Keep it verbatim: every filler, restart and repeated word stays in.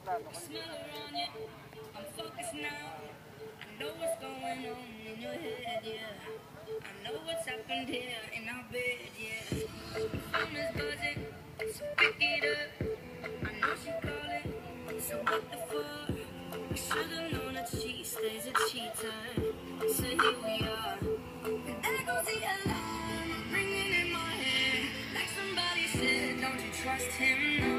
Smell around you, I'm focused now. I know what's going on in your head, yeah. I know what's happened here in our bed, yeah. Phone is buzzing, so pick it up. I know she calling, so what the fuck? We should've known that she stays a cheater. So here we are, and there goes the alarm ringing in my head. Like somebody said, don't you trust him? No.